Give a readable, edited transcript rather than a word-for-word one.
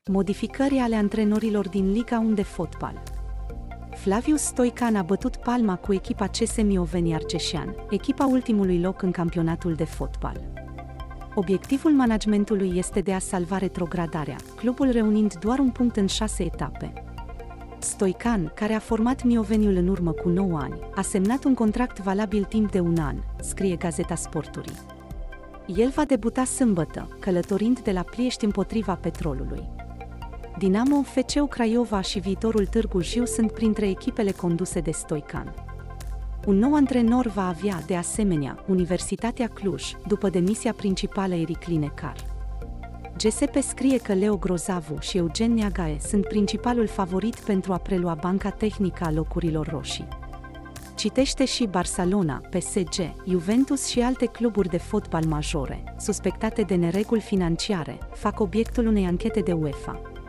Modificări ale antrenorilor din Liga 1 de fotbal. Flavius Stoican a bătut palma cu echipa CS Mioveni Arceșean, echipa ultimului loc în campionatul de fotbal. Obiectivul managementului este de a salva retrogradarea, clubul reunind doar un punct în 6 etape. Stoican, care a format Mioveniul în urmă cu 9 ani, a semnat un contract valabil timp de un an, scrie Gazeta Sporturii. El va debuta sâmbătă, călătorind de la Ploiești împotriva Petrolului. Dinamo, FC Craiova și viitorul Târgu Jiu sunt printre echipele conduse de Stoican. Un nou antrenor va avea, de asemenea, Universitatea Cluj, după demisia principală Eric Linecar. GSP scrie că Leo Grozavu și Eugen Neagae sunt principalul favorit pentru a prelua banca tehnică a locurilor roșii. Citește și Barcelona, PSG, Juventus și alte cluburi de fotbal majore, suspectate de nereguli financiare, fac obiectul unei anchete de UEFA.